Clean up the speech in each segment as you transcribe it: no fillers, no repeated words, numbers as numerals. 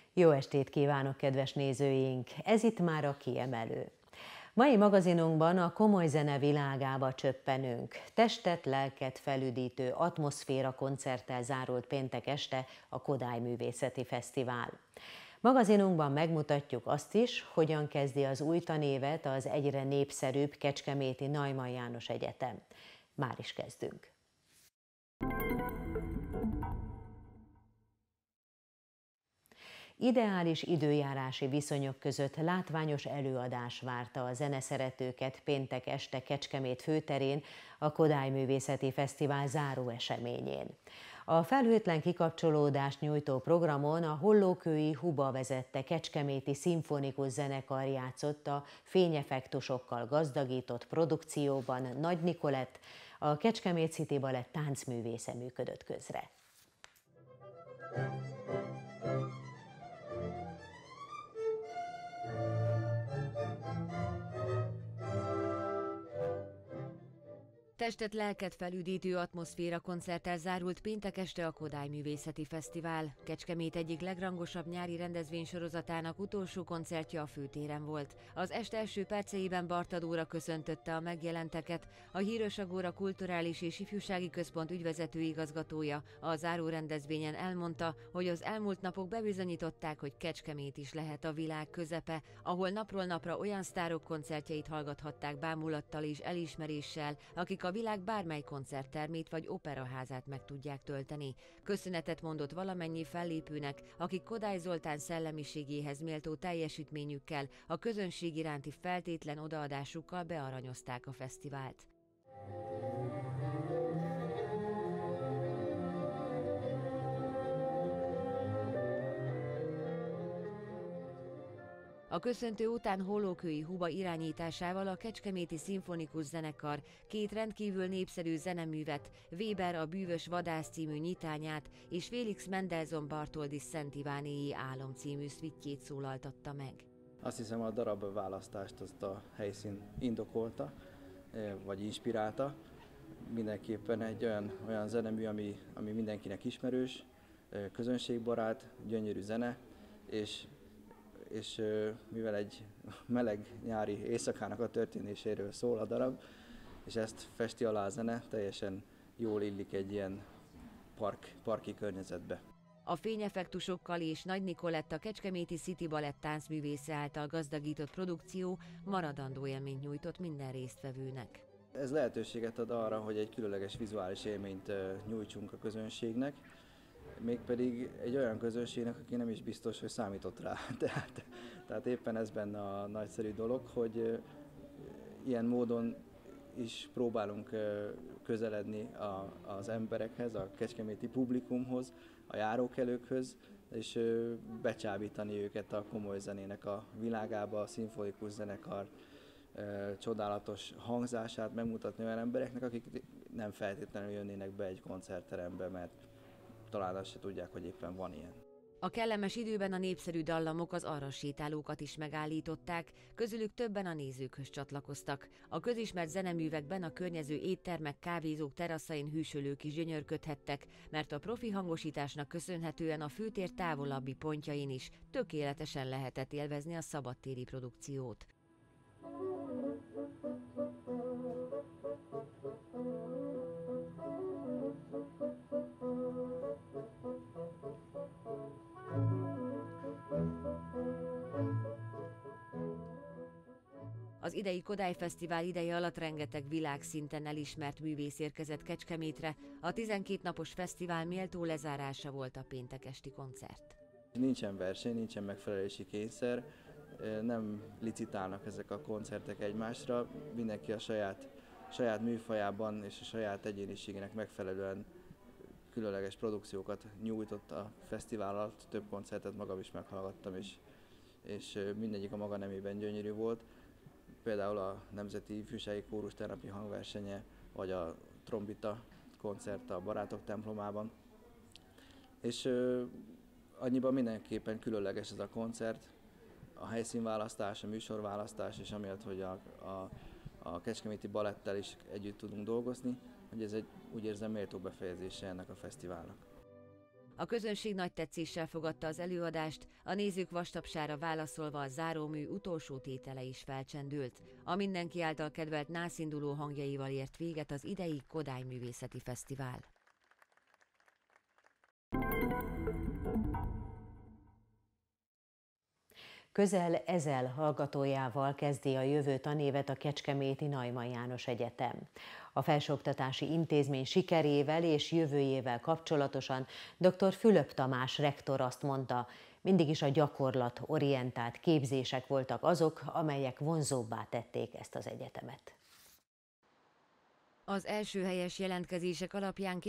Jó estét kívánok, kedves nézőink! Ez itt már a Kiemelő. Mai magazinunkban a komoly zene világába csöppenünk. Testet, lelket felüdítő atmoszféra koncerttel zárult péntek este a Kodály Művészeti Fesztivál. Magazinunkban megmutatjuk azt is, hogyan kezdi az új tanévet az egyre népszerűbb kecskeméti Neumann János Egyetem. Már is kezdünk! Ideális időjárási viszonyok között látványos előadás várta a zeneszeretőket péntek este Kecskemét főterén, a Kodály Művészeti Fesztivál záró eseményén. A felhőtlen kikapcsolódást nyújtó programon a hollókői Huba vezette kecskeméti szimfonikus zenekar játszott a fényeffektusokkal gazdagított produkcióban. Nagy Nikolett, a Kecskemét City Balett táncművésze működött közre. Testet, lelket felüdítő atmoszféra koncerttel zárult péntek este a Kodály Művészeti Fesztivál. Kecskemét egyik legrangosabb nyári rendezvénysorozatának utolsó koncertje a főtéren volt. Az este első perceiben Barta Dóra köszöntötte a megjelenteket, a Hírös Agóra Kulturális és Ifjúsági Központ ügyvezető igazgatója a záró rendezvényen elmondta, hogy az elmúlt napok bebizonyították, hogy Kecskemét is lehet a világ közepe, ahol napról napra olyan sztárok koncertjeit hallgathatták bámulattal és elismeréssel, akik a világ bármely koncerttermét vagy operaházát meg tudják tölteni. Köszönetet mondott valamennyi fellépőnek, akik Kodály Zoltán szellemiségéhez méltó teljesítményükkel, a közönség iránti feltétlen odaadásukkal bearanyozták a fesztivált. A köszöntő után hollókői Huba irányításával a Kecskeméti Szimfonikus Zenekar két rendkívül népszerű zeneművet, Weber a Bűvös Vadász című nyitányát és Félix Mendelssohn Bartholdy Szent Ivánéi Álom című szvittjét szólaltatta meg. Azt hiszem, a darab választást azt a helyszín indokolta, vagy inspirálta. Mindenképpen egy olyan zenemű, ami mindenkinek ismerős, közönségbarát, gyönyörű zene, és mivel egy meleg nyári éjszakának a történéséről szól a darab, és ezt festi alá a zene, teljesen jól illik egy ilyen parki környezetbe. A fényeffektusokkal és Nagy Nikolett, a Kecskeméti City Balett táncművésze által gazdagított produkció maradandó élményt nyújtott minden résztvevőnek. Ez lehetőséget ad arra, hogy egy különleges vizuális élményt nyújtsunk a közönségnek, mégpedig egy olyan közönségnek, aki nem is biztos, hogy számított rá. Tehát éppen ez benne a nagyszerű dolog, hogy ilyen módon is próbálunk közeledni az emberekhez, a kecskeméti publikumhoz, a járókelőkhöz, és becsábítani őket a komoly zenének a világába, a szimfonikus zenekar csodálatos hangzását megmutatni olyan embereknek, akik nem feltétlenül jönnének be egy koncertterembe, mert talán azt se tudják, hogy éppen van ilyen. A kellemes időben a népszerű dallamok az arrasétálókat is megállították, közülük többen a nézőkhöz csatlakoztak. A közismert zeneművekben a környező éttermek, kávézók teraszain hűsölők is gyönyörködhettek, mert a profi hangosításnak köszönhetően a főtér távolabbi pontjain is tökéletesen lehetett élvezni a szabadtéri produkciót. Az idei Kodály Fesztivál ideje alatt rengeteg világszinten elismert művész érkezett Kecskemétre, a 12 napos fesztivál méltó lezárása volt a péntek esti koncert. Nincsen verseny, nincsen megfelelési kényszer, nem licitálnak ezek a koncertek egymásra, mindenki a saját műfajában és a saját egyéniségének megfelelően különleges produkciókat nyújtott a fesztivál alatt, több koncertet magam is meghallgattam, és mindegyik a maga nemében gyönyörű volt. Például a Nemzeti Ifjúsági Kórus tegnapi hangversenye, vagy a trombita koncert a Barátok templomában. És annyiban mindenképpen különleges ez a koncert, a helyszínválasztás, a műsorválasztás, és amiatt, hogy a Kecskeméti Balettel is együtt tudunk dolgozni, hogy ez egy, úgy érzem, méltó befejezése ennek a fesztiválnak. A közönség nagy tetszéssel fogadta az előadást, a nézők vastapsára válaszolva a zárómű utolsó tétele is felcsendült. A mindenki által kedvelt nászinduló hangjaival ért véget az idei Kodály Művészeti Fesztivál. Közel 1000 hallgatójával kezdi a jövő tanévet a kecskeméti Neumann János Egyetem. A felsőoktatási intézmény sikerével és jövőjével kapcsolatosan dr. Fülöp Tamás rektor azt mondta, mindig is a gyakorlatorientált képzések voltak azok, amelyek vonzóbbá tették ezt az egyetemet. Az első helyes jelentkezések alapján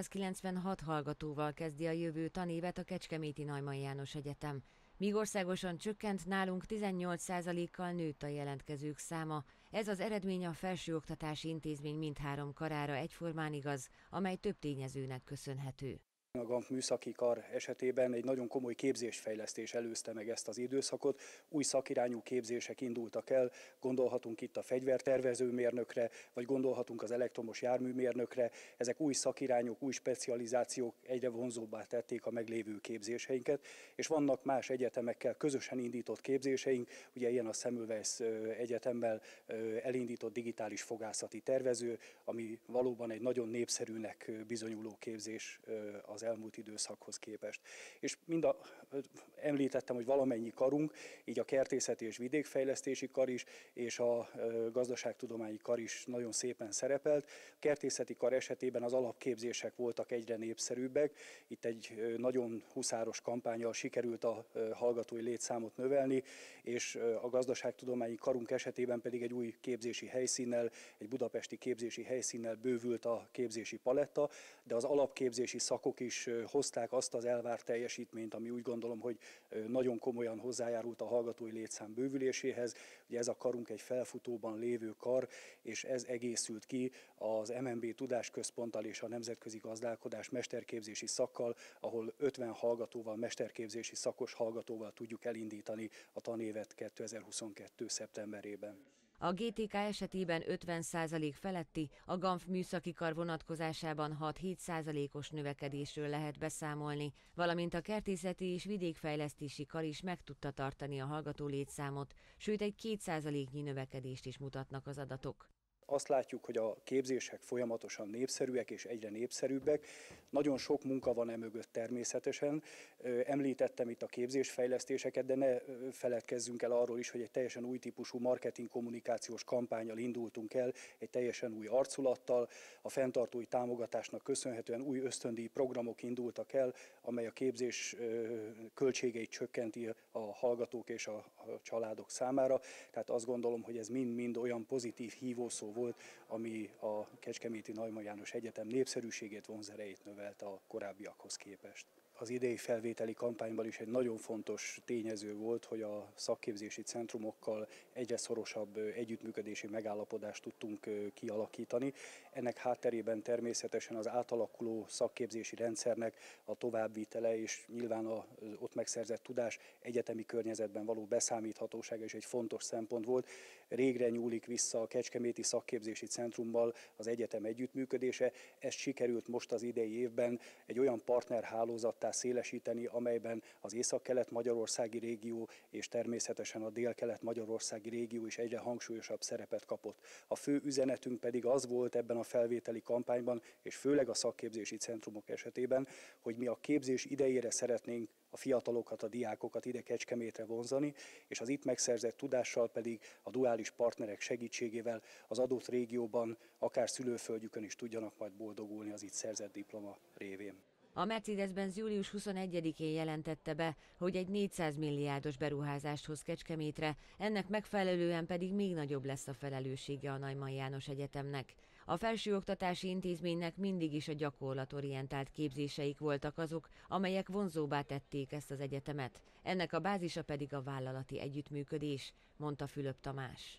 996 hallgatóval kezdi a jövő tanévet a kecskeméti Neumann János Egyetem. Míg országosan csökkent, nálunk 18%-kal nőtt a jelentkezők száma. Ez az eredmény a felsőoktatási intézmény mindhárom karára egyformán igaz, amely több tényezőnek köszönhető. A GAMF műszaki kar esetében egy nagyon komoly képzésfejlesztés előzte meg ezt az időszakot. Új szakirányú képzések indultak el, gondolhatunk itt a fegyvertervezőmérnökre, vagy gondolhatunk az elektromos járműmérnökre. Ezek új szakirányok, új specializációk egyre vonzóbbá tették a meglévő képzéseinket, és vannak más egyetemekkel közösen indított képzéseink, ugye ilyen a Semmelweis Egyetemmel elindított digitális fogászati tervező, ami valóban egy nagyon népszerűnek bizonyuló képzés az elmúlt időszakhoz képest. És említettem, hogy valamennyi karunk, így a kertészeti és vidékfejlesztési kar is, és a gazdaságtudományi kar is nagyon szépen szerepelt. A kertészeti kar esetében az alapképzések voltak egyre népszerűbbek. Itt egy nagyon huszáros kampánnyal sikerült a hallgatói létszámot növelni, és a gazdaságtudományi karunk esetében pedig egy új képzési helyszínnel, egy budapesti képzési helyszínnel bővült a képzési paletta, de az alapképzési szakok is hozták azt az elvárt teljesítményt, ami úgy gondolom, hogy nagyon komolyan hozzájárult a hallgatói létszám bővüléséhez. Ugye ez a karunk egy felfutóban lévő kar, és ez egészült ki az MNB Tudásközponttal és a Nemzetközi Gazdálkodás mesterképzési szakkal, ahol 50 hallgatóval, mesterképzési szakos hallgatóval tudjuk elindítani a tanévet 2022. szeptemberében. A GTK esetében 50% feletti, a GAMF műszaki kar vonatkozásában 6-7%-os növekedésről lehet beszámolni, valamint a kertészeti és vidékfejlesztési kar is meg tudta tartani a hallgató létszámot, sőt egy 2%-nyi növekedést is mutatnak az adatok. Azt látjuk, hogy a képzések folyamatosan népszerűek és egyre népszerűbbek. Nagyon sok munka van emögött természetesen. Említettem itt a képzésfejlesztéseket, de ne feledkezzünk el arról is, hogy egy teljesen új típusú marketing kommunikációs kampánnyal indultunk el, egy teljesen új arculattal. A fenntartói támogatásnak köszönhetően új ösztöndíj programok indultak el, amely a képzés költségeit csökkenti a hallgatók és a családok számára. Tehát azt gondolom, hogy ez mind-mind olyan pozitív hívószó volt, ami a Kecskeméti Neumann János Egyetem népszerűségét, vonzerejét növelte a korábbiakhoz képest. Az idei felvételi kampányban is egy nagyon fontos tényező volt, hogy a szakképzési centrumokkal egyre szorosabb együttműködési megállapodást tudtunk kialakítani. Ennek hátterében természetesen az átalakuló szakképzési rendszernek a továbbvitele és nyilván az ott megszerzett tudás egyetemi környezetben való beszámíthatósága is egy fontos szempont volt. Régre nyúlik vissza a Kecskeméti Szakképzési Centrummal az egyetem együttműködése. Ezt sikerült most az idei évben egy olyan partnerhálózattá szélesíteni, amelyben az észak-kelet-magyarországi régió és természetesen a dél-kelet-magyarországi régió is egyre hangsúlyosabb szerepet kapott. A fő üzenetünk pedig az volt ebben a felvételi kampányban, és főleg a szakképzési centrumok esetében, hogy mi a képzés idejére szeretnénk a fiatalokat, a diákokat ide Kecskemétre vonzani, és az itt megszerzett tudással pedig a duális partnerek segítségével az adott régióban, akár szülőföldjükön is tudjanak majd boldogulni az itt szerzett diploma révén. A Mercedes-Benz július 21-én jelentette be, hogy egy 400 milliárdos beruházást hoz Kecskemétre, ennek megfelelően pedig még nagyobb lesz a felelőssége a Neumann János Egyetemnek. A felsőoktatási intézménynek mindig is a gyakorlatorientált képzéseik voltak azok, amelyek vonzóbbá tették ezt az egyetemet. Ennek a bázisa pedig a vállalati együttműködés, mondta Fülöp Tamás.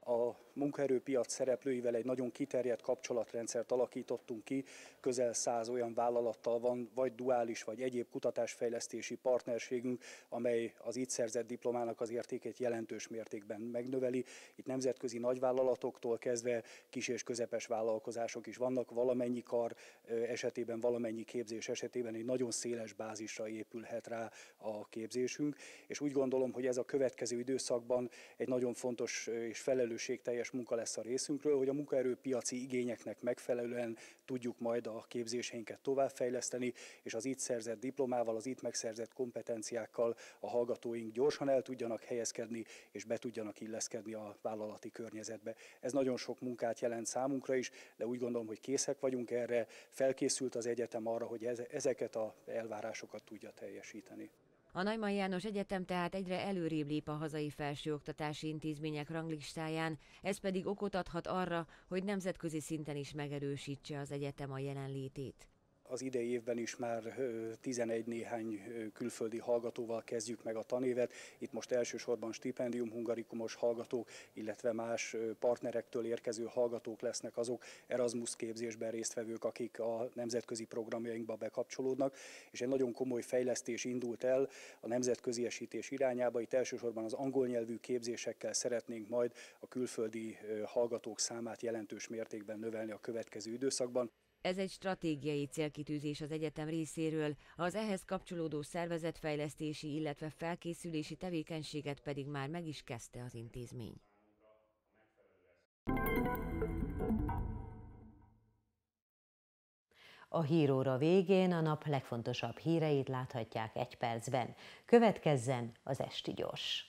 A munkaerőpiac szereplőivel egy nagyon kiterjedt kapcsolatrendszert alakítottunk ki, közel 100 olyan vállalattal van, vagy duális, vagy egyéb kutatásfejlesztési partnerségünk, amely az itt szerzett diplomának az értékét jelentős mértékben megnöveli. Itt nemzetközi nagyvállalatoktól kezdve kis és közepes vállalkozások is vannak, valamennyi kar esetében, valamennyi képzés esetében egy nagyon széles bázisra épülhet rá a képzésünk, és úgy gondolom, hogy ez a következő időszakban egy nagyon fontos és felelősségteljes munka lesz a részünkről, hogy a munkaerőpiaci igényeknek megfelelően tudjuk majd a képzéseinket továbbfejleszteni, és az itt szerzett diplomával, az itt megszerzett kompetenciákkal a hallgatóink gyorsan el tudjanak helyezkedni, és be tudjanak illeszkedni a vállalati környezetbe. Ez nagyon sok munkát jelent számunkra is, de úgy gondolom, hogy készek vagyunk erre, felkészült az egyetem arra, hogy ezeket az elvárásokat tudja teljesíteni. A Neumann János Egyetem tehát egyre előrébb lép a hazai felsőoktatási intézmények ranglistáján, ez pedig okot adhat arra, hogy nemzetközi szinten is megerősítse az egyetem a jelenlétét. Az idei évben is már 11 néhány külföldi hallgatóval kezdjük meg a tanévet. Itt most elsősorban stipendium hungarikumos hallgatók, illetve más partnerektől érkező hallgatók lesznek azok Erasmus képzésben résztvevők, akik a nemzetközi programjainkba bekapcsolódnak, és egy nagyon komoly fejlesztés indult el a nemzetköziesítés irányába. Itt elsősorban az angol nyelvű képzésekkel szeretnénk majd a külföldi hallgatók számát jelentős mértékben növelni a következő időszakban. Ez egy stratégiai célkitűzés az egyetem részéről, az ehhez kapcsolódó szervezetfejlesztési, illetve felkészülési tevékenységet pedig már meg is kezdte az intézmény. A híróra végén a nap legfontosabb híreit láthatják egy percben. Következzen az Esti Gyors.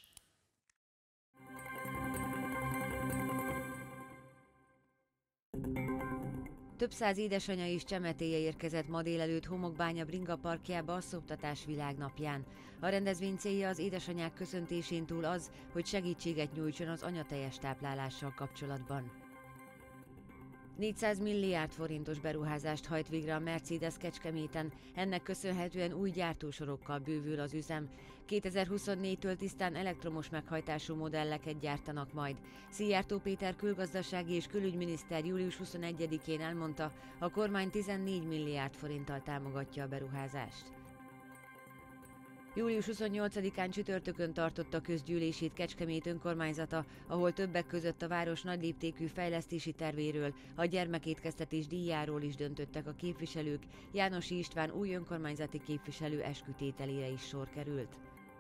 Több száz édesanya és csemetéje érkezett ma délelőtt Homokbánya Bringa parkjába a Szoptatás Világnapján. A rendezvény célja az édesanyák köszöntésén túl az, hogy segítséget nyújtson az anyateljes táplálással kapcsolatban. 400 milliárd forintos beruházást hajt végre a Mercedes Kecskeméten, ennek köszönhetően új gyártósorokkal bővül az üzem. 2024-től tisztán elektromos meghajtású modelleket gyártanak majd. Szijjártó Péter külgazdasági és külügyminiszter július 21-én elmondta, a kormány 14 milliárd forinttal támogatja a beruházást. Július 28-án csütörtökön tartotta közgyűlését Kecskemét önkormányzata, ahol többek között a város nagyléptékű fejlesztési tervéről, a gyermekétkeztetés díjáról is döntöttek a képviselők, Jánosi István új önkormányzati képviselő eskütételére is sor került.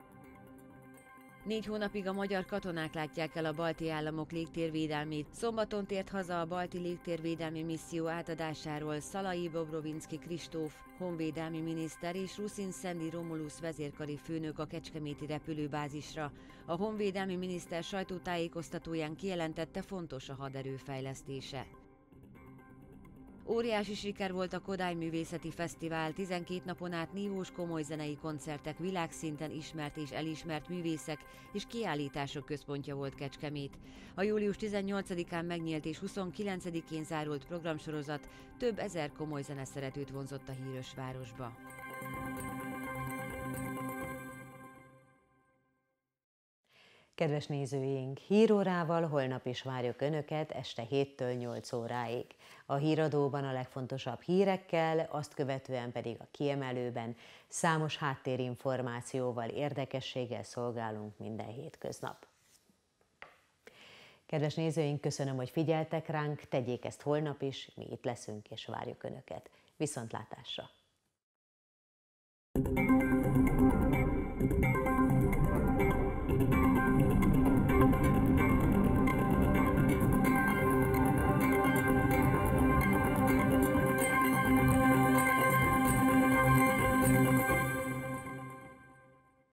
4 hónapig a magyar katonák látják el a balti államok légtérvédelmét. Szombaton tért haza a balti légtérvédelmi misszió átadásáról Szalai Bobrovinszky Kristóf honvédelmi miniszter és Ruszin Szendi Romulusz vezérkari főnök a kecskeméti repülőbázisra. A honvédelmi miniszter sajtótájékoztatóján kijelentette, fontos a haderő fejlesztése. Óriási siker volt a Kodály Művészeti Fesztivál, 12 napon át nívós komoly zenei koncertek, világszinten ismert és elismert művészek és kiállítások központja volt Kecskemét. A július 18-án megnyílt és 29-én zárult programsorozat több ezer komoly zeneszeretőt vonzott a híres városba. Kedves nézőink, hírórával holnap is várjuk Önöket este 7-től 8 óráig. A híradóban a legfontosabb hírekkel, azt követően pedig a kiemelőben számos háttérinformációval, érdekességgel szolgálunk minden hétköznap. Kedves nézőink, köszönöm, hogy figyeltek ránk, tegyék ezt holnap is, mi itt leszünk és várjuk Önöket. Viszontlátásra!